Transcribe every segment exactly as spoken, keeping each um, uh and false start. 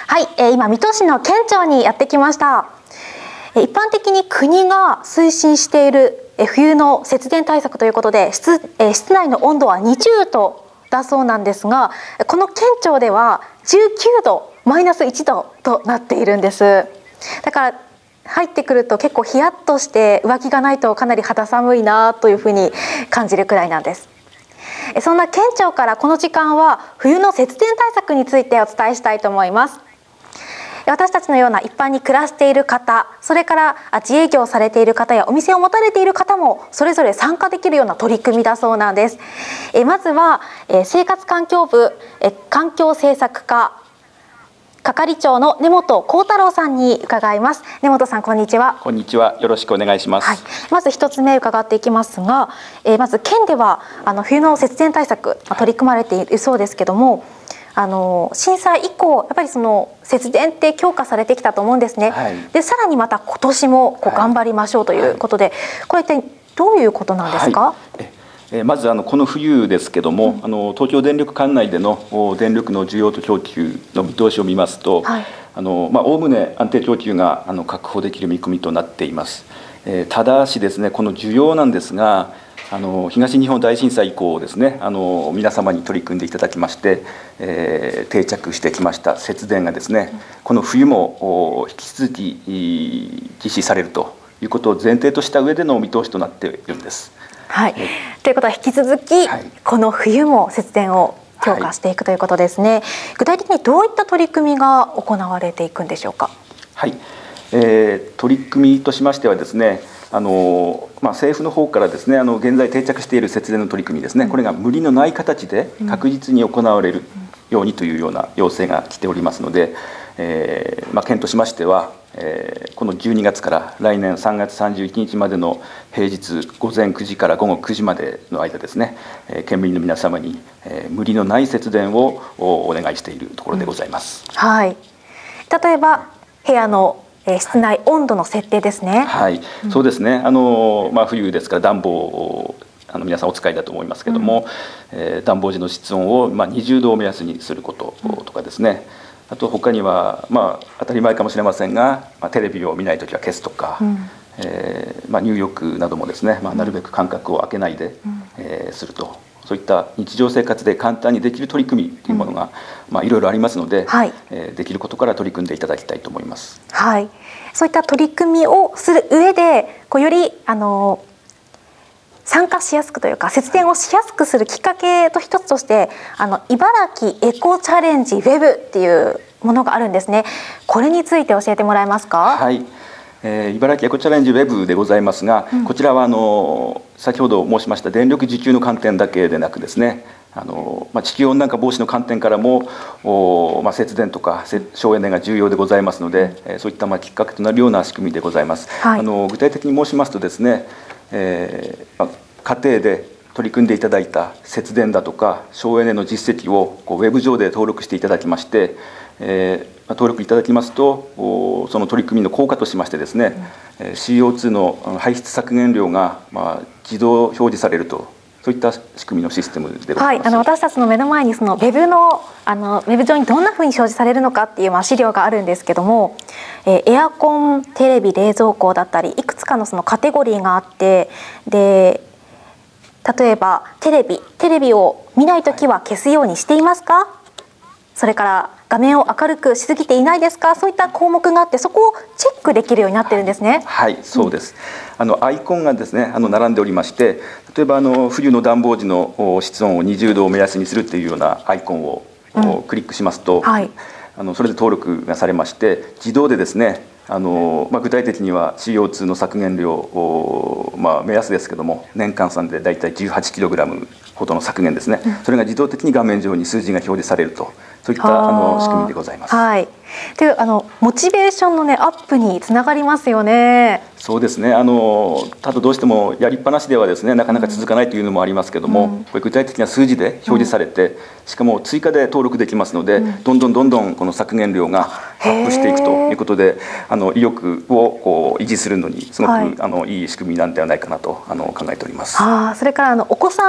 はい、えー、今水戸市の県庁にやってきました。一般的に国が推進している冬の節電対策ということで 室, 室内の温度はにじゅうどだそうなんですが、この県庁ではじゅうきゅうどマイナスいちどとなっているんです。だから入ってくると結構ヒヤッとして上着がないとかなり肌寒いなというふうに感じるくらいなんです。そんな県庁からこの時間は冬の節電対策についてお伝えしたいと思います。私たちのような一般に暮らしている方、それから自営業されている方やお店を持たれている方もそれぞれ参加できるような取り組みだそうなんです。えまずはえ生活環境部え環境政策課係長の根本幸太郎さんに伺います。根本さん、こんにちは。 こんにちは。よろしくお願いします。 はい、まず一つ目伺っていきますが、えまず県ではあの冬の節電対策取り組まれているそうですけども、あの震災以降やっぱりその節電って強化されてきたと思うんですね。はい、でさらにまた今年もこう頑張りましょうということで、はい、これってどういうことなんですか？はい、 えまずあのこの冬ですけども、うん、あの東京電力管内での電力の需要と供給の見通しを見ますと、はい、あのまあ、おおむね安定供給があの確保できる見込みとなっています。えー、ただしですね、この需要なんですが、あの東日本大震災以降ですね、あの皆様に取り組んでいただきまして、えー、定着してきました節電がですね、この冬も引き続き実施されるということを前提とした上での見通しとなっているんです。 はい、ということは引き続き、はい、この冬も節電を強化していくということですね。はい、具体的にどういった取り組みが行われていくんでしょうか？ はい、えー、取り組みとしましてはですね、あのまあ、政府の方からですね、あの現在定着している節電の取り組みですね、これが無理のない形で確実に行われるようにというような要請が来ておりますので、えーまあ、県としましては、えー、このじゅうにがつから来年さんがつさんじゅういちにちまでの平日午前くじから午後くじまでの間ですね、えー、県民の皆様に、えー、無理のない節電をお願いしているところでございます。 うん、はい、例えば部屋の室内温度の設定ですね。 はい、うん、そうですね。あのまあ、冬ですから暖房をあの皆さんお使いだと思いますけども、うん、えー、暖房時の室温をまあにじゅうどを目安にすることとかですね。うん、あと他にはまあ当たり前かもしれませんが、まあ、テレビを見ないときは消すとか、うん、えー、まあ、入浴などもですね、まあ、なるべく間隔を空けないで、うん、えー、すると。そういった日常生活で簡単にできる取り組みというものが、うん、まあ、いろいろありますので、はい、えー、できることから取り組んでいただきたいと思います。 はい、そういった取り組みをする上でこうよりあの参加しやすくというか節電をしやすくするきっかけと一つとしてあの茨城エコチャレンジウェブっていうものがあるんですね。これについて教えてもらえますか？ はい、えー、茨城エコチャレンジウェブでございますが、うん、こちらはあの先ほど申しました電力需給の観点だけでなくですね、あのまあ、地球温暖化防止の観点からもお、まあ、節電とか省エネが重要でございますので、えー、そういったまあきっかけとなるような仕組みでございます。はい、あの具体的に申しますとですね、えーまあ、家庭で取り組んでいただいた節電だとか省エネの実績をこうウェブ上で登録していただきまして、えー登録いただきますとその取り組みの効果としましてですね、うん、シーオーツー の排出削減量がまあ自動表示されると、そういった仕組みのシステムでございます。 はい、あの私たちの目の前にそのウェブのあのウェブ上にどんなふうに表示されるのかっていうまあ資料があるんですけども、えー、エアコン、テレビ、冷蔵庫だったりいくつかのそのカテゴリーがあって、で例えばテレビテレビを見ないときは消すようにしていますか、はい、それから画面を明るくしすぎていないですか、そういった項目があってそこをチェックできるようになってるんですね。 はい、はい、そうです。うん、あのアイコンがですねあの並んでおりまして、例えばあの冬の暖房時の室温をにじゅうどを目安にするっていうようなアイコンを、うん、クリックしますと、はい、あのそれで登録がされまして自動でですねあのまあ、具体的には シーオーツー の削減量を、まあ、目安ですけども年間算でだいたい じゅうはちキログラム ほどの削減ですね、うん、それが自動的に画面上に数字が表示されると、そういったあの仕組みでございます。 はい、であのモチベーションの、ね、アップにつながりますよね。 そうですね、あのただどうしてもやりっぱなしではですねなかなか続かないというのもありますけども、うん、これ具体的な数字で表示されて、うん、しかも追加で登録できますので、うん、どんどんどんどんこの削減量がアップしていくということで、あの意欲をこう維持するのにすごく、はい、あのいい仕組みなんではないかなとあの考えております。 あ、それからあのお子さん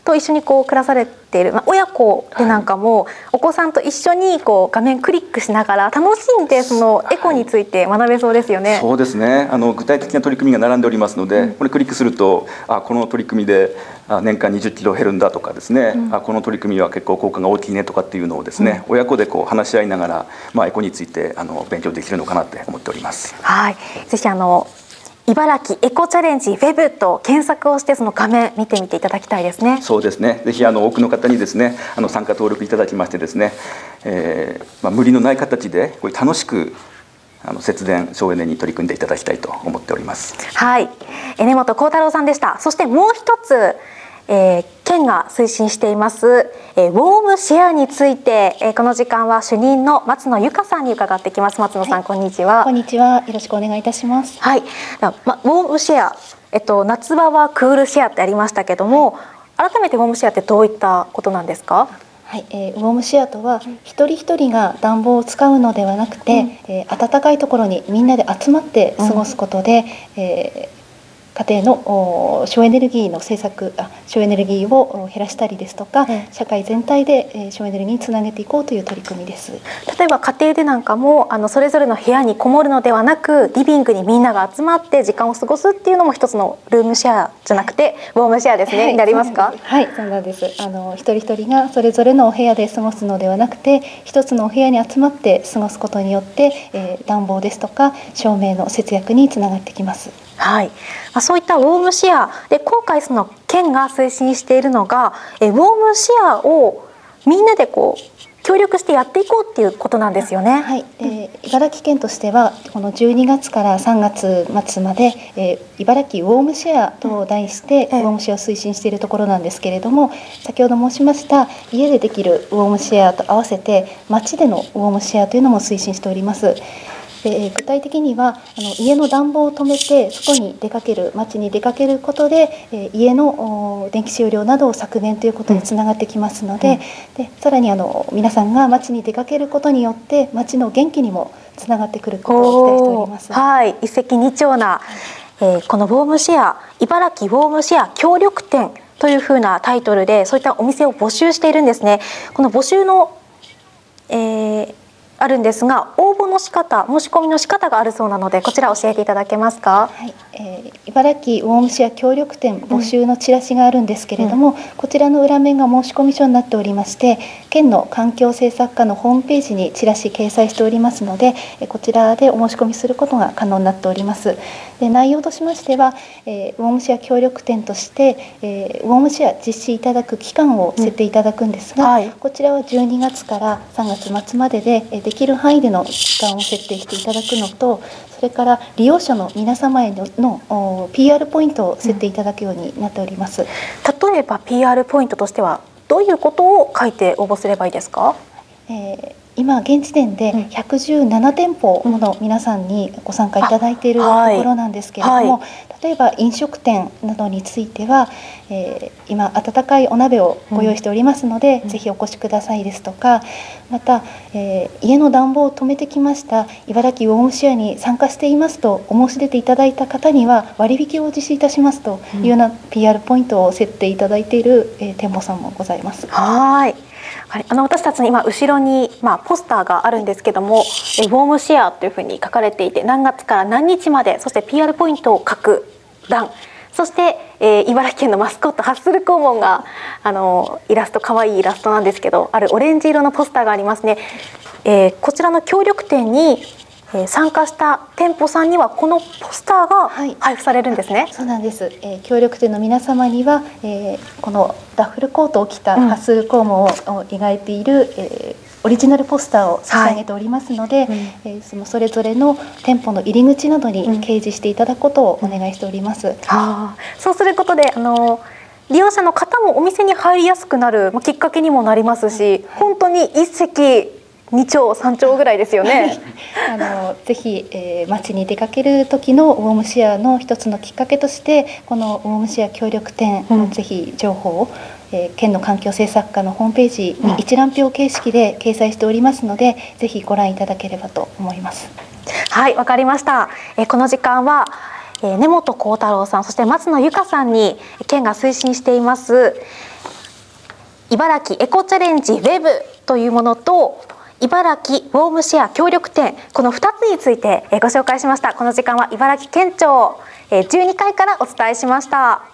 と一緒にこう暮らされている、まあ、親子でなんかもお子さんと一緒にこう画面クリックしながら楽しんでそのエコについて学べそうですよね。 そうですね。あの具体的な取り組みが並んでおりますので、うん、これクリックするとあこの取り組みであ年間にじゅっキロ減るんだとかですね、うん、あこの取り組みは結構効果が大きいねとかっていうのをですね、うん、親子でこう話し合いながら、まあ、エコについてあの勉強できるのかなって思っております。 はい、ぜひあの茨城エコチャレンジウェブと検索をしてその画面見てみていただきたいですね。 そうですね。ぜひあの多くの方にですねあの参加登録いただきましてですね、えーまあ、無理のない形でこれ楽しくあの節電省エネに取り組んでいただきたいと思っております。 はい、根本幸太郎さんでした。そしてもう一つ、えー、県が推進しています、えー、ウォームシェアについて、えー、この時間は主任の松野由香さんに伺ってきます。松野さん、はい、こんにちは。 こんにちは。よろしくお願いいたします。 はい、ま、ウォームシェア、えっと、夏場はクールシェアってありましたけども、改めてウォームシェアってどういったことなんですか？ はい、えー、ウォームシェアとは一人一人が暖房を使うのではなくて、うん、えー、暖かいところにみんなで集まって過ごすことで、うん、えー家庭の省エネルギーの政策あ省エネルギーを減らしたりですとか、うん、社会全体で省エネルギーにつなげていこうという取り組みです。 例えば家庭でなんかもあのそれぞれの部屋にこもるのではなく、リビングにみんなが集まって時間を過ごすっていうのも一つのルームシェアじゃなくてウォームシェアですね、はい、になりますか？ はい、そうなんです。あの一人一人がそれぞれのお部屋で過ごすのではなくて、一つのお部屋に集まって過ごすことによって、えー、暖房ですとか照明の節約につながってきます。 はい、まあ、そういったウォームシェアで今回その県が推進しているのがえウォームシェアをみんなでこう協力してやっていこうっていうことなんですよね。 はい、えー、茨城県としてはこのじゅうにがつからさんがつ末まで、えー、茨城ウォームシェアと題して、うん、ウォームシェアを推進しているところなんですけれども、先ほど申しました家でできるウォームシェアと合わせて街でのウォームシェアというのも推進しております。で具体的にはあの家の暖房を止めて外に出かける、街に出かけることで、えー、家の電気使用量などを削減ということにつながってきますので、うん、でさらにあの皆さんが街に出かけることによって街の元気にもつながってくることを期待しております。 はい、一石二鳥な、えー、このウォームシェア茨城ウォームシェア協力店というふうなタイトルでそういったお店を募集しているんですね。この募集の、えーあるんですが、応募の仕方、申し込みの仕方があるそうなので、こちら教えていただけますか？ はい、えー、茨城ウォームシェア協力店募集のチラシがあるんですけれども、うん、こちらの裏面が申し込み書になっておりまして、県の環境政策課のホームページにチラシ掲載しておりますので、こちらでお申し込みすることが可能になっております。で内容としましては、えー、ウォームシェア協力店として、えー、ウォームシェア実施いただく期間を設定いただくんですが、うん、はい、こちらはじゅうにがつからさんがつ末まででできる範囲での期間を設定していただくのと、それから利用者の皆様へのの ピーアール ポイントを設定いただくようになっております。 うん、例えば ピーアール ポイントとしてはどういうことを書いて応募すればいいですか？ えー今現時点でひゃくじゅうななてんぽもの皆さんにご参加いただいているところなんですけれども、はいはい、例えば飲食店などについては、えー、今温かいお鍋をご用意しておりますので、うん、ぜひお越しくださいですとか、また、えー、家の暖房を止めてきました茨城ウォームシェアに参加していますとお申し出ていただいた方には割引を実施いたしますというような ピーアール ポイントを設定いただいている、えー、店舗さんもございます。 はい、あの私たちの今後ろに、まあ、ポスターがあるんですけども、えウォームシェアというふうに書かれていて、何月から何日まで、そして ピーアール ポイントを書く欄、そして、えー、茨城県のマスコットハッスルコウモンがあのイラスト、可愛いイラストなんですけど、あるオレンジ色のポスターがありますね。えー、こちらの協力店に参加した店舗さんにはこのポスターが配布されるんですね。はい、 そうなんです、えー、協力店の皆様には、えー、このダッフルコートを着たハッスルコウモンを描いている、うん、えーオリジナルポスターを差し上げておりますので、はい、えー、そのそれぞれの店舗の入り口などに掲示していただくことをお願いしております。うんうん、 あそうすることであの利用者の方もお店に入りやすくなる、まあ、きっかけにもなりますし、はい、本当に一石二鳥三鳥ぐらいですよね。 あのぜひ、えー、街に出かける時のウォームシェアの一つのきっかけとしてこのウォームシェア協力店、うん、ぜひ情報を、えー、県の環境政策課のホームページに一覧表形式で掲載しておりますので、うん、ぜひご覧いただければと思います。 はい、わかりました。えー、この時間は、えー、根本幸太郎さん、そして松野由香さんに県が推進しています茨城エコチャレンジウェブというものと茨城ウォームシェア協力店、このふたつについてご紹介しました。この時間は茨城県庁じゅうにかいからお伝えしました。